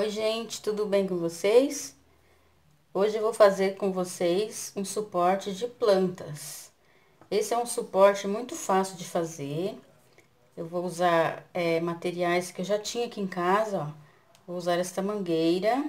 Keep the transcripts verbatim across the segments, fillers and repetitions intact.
Oi gente, tudo bem com vocês? Hoje eu vou fazer com vocês um suporte de plantas. Esse é um suporte muito fácil de fazer. Eu vou usar é, materiais que eu já tinha aqui em casa, ó. Vou usar esta mangueira.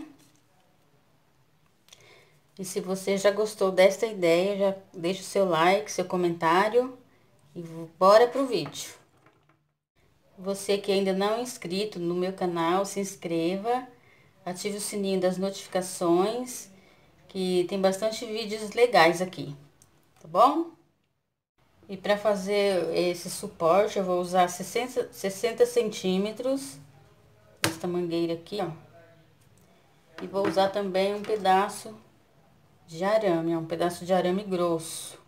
E se você já gostou desta ideia, já deixa o seu like, seu comentário e bora pro vídeo. Você que ainda não é inscrito no meu canal, se inscreva, ative o sininho das notificações, que tem bastante vídeos legais aqui, tá bom? E para fazer esse suporte, eu vou usar sessenta centímetros, esta mangueira aqui, ó. E vou usar também um pedaço de arame, ó, um pedaço de arame grosso.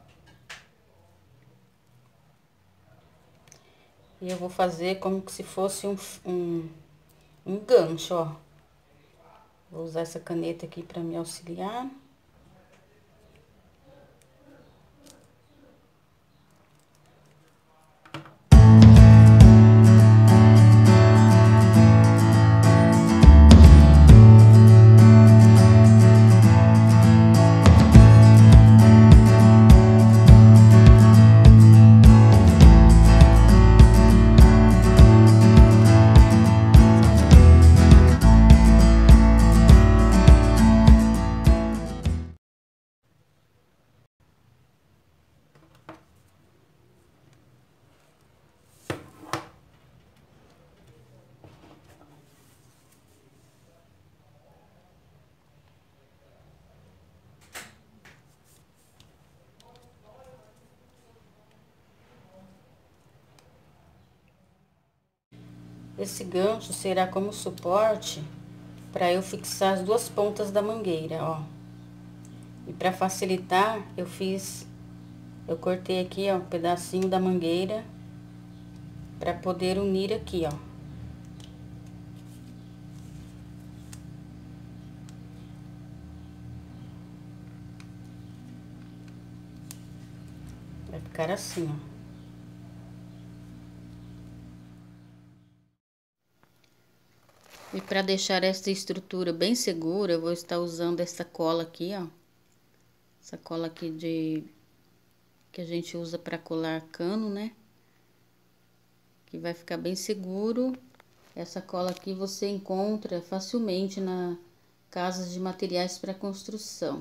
E eu vou fazer como se fosse um, um, um gancho, ó. Vou usar essa caneta aqui para me auxiliar. Esse gancho será como suporte para eu fixar as duas pontas da mangueira, ó. E para facilitar, eu fiz, eu cortei aqui, ó, um pedacinho da mangueira para poder unir aqui, ó. Vai ficar assim, ó. E para deixar essa estrutura bem segura, eu vou estar usando essa cola aqui, ó. Essa cola aqui de que a gente usa para colar cano, né? Que vai ficar bem seguro. Essa cola aqui você encontra facilmente na casas de materiais para construção.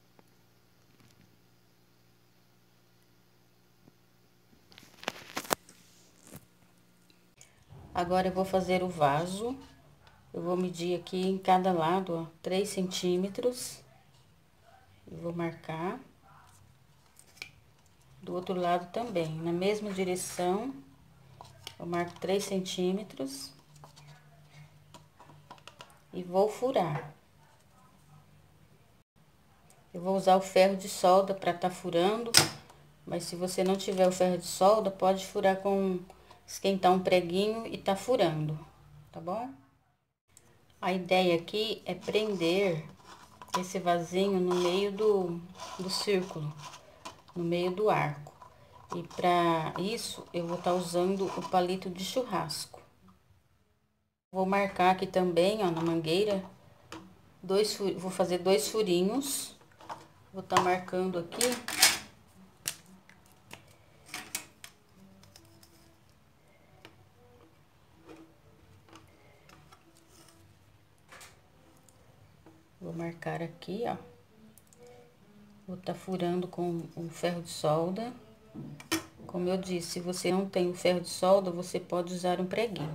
Agora eu vou fazer o vaso. Eu vou medir aqui em cada lado, ó, três centímetros. E vou marcar. Do outro lado também, na mesma direção. Eu marco três centímetros. E vou furar. Eu vou usar o ferro de solda para tá furando. Mas se você não tiver o ferro de solda, pode furar com... esquentar um preguinho e tá furando, tá bom? A ideia aqui é prender esse vasinho no meio do, do círculo, no meio do arco. E para isso, eu vou estar usando o palito de churrasco. Vou marcar aqui também, ó, na mangueira, dois, vou fazer dois furinhos. Vou estar marcando aqui. Vou marcar aqui, ó. Vou tá furando com o ferro de solda. Como eu disse, se você não tem o ferro de solda, você pode usar um preguinho.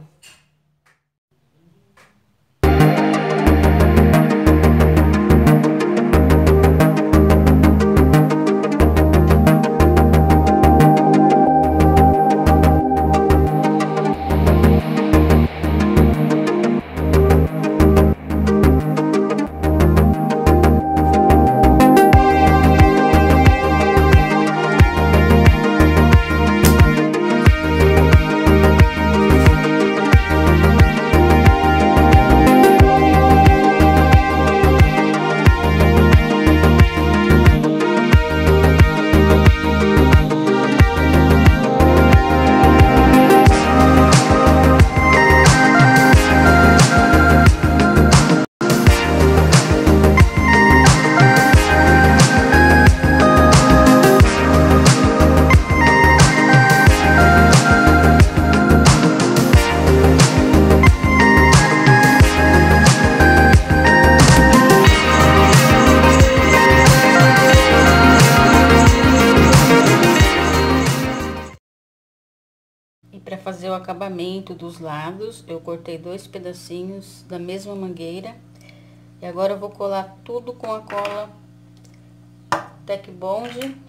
para fazer o acabamento dos lados, eu cortei dois pedacinhos da mesma mangueira. E agora eu vou colar tudo com a cola Tec Bond.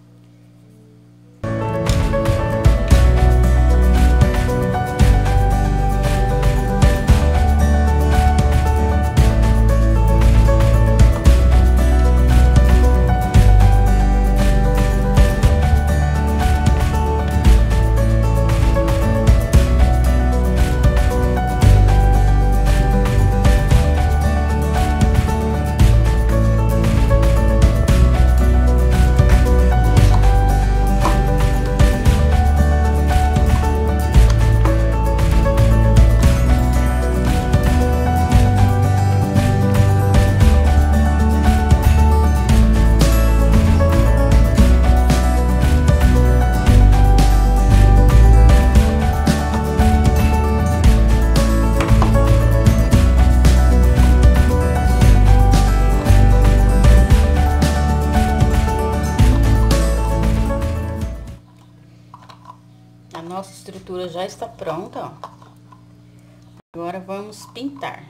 A nossa estrutura já está pronta, ó. Agora vamos pintar.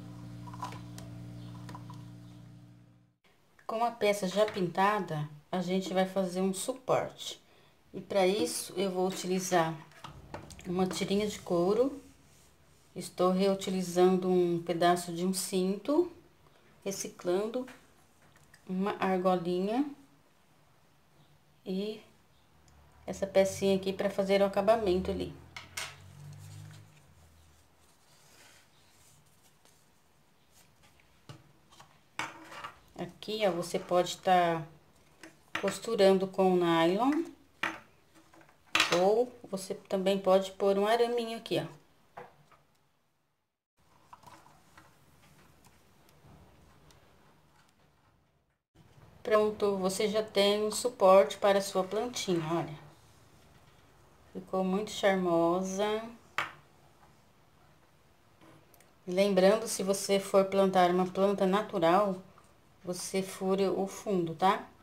Com a peça já pintada, a gente vai fazer um suporte. E para isso, eu vou utilizar uma tirinha de couro. Estou reutilizando um pedaço de um cinto, reciclando uma argolinha e essa pecinha aqui para fazer o acabamento ali. Aqui, ó, você pode estar costurando com nylon, ou você também pode pôr um araminho aqui, ó. Pronto, você já tem um suporte para a sua plantinha, olha. Ficou muito charmosa. Lembrando, se você for plantar uma planta natural, você fura o fundo, tá?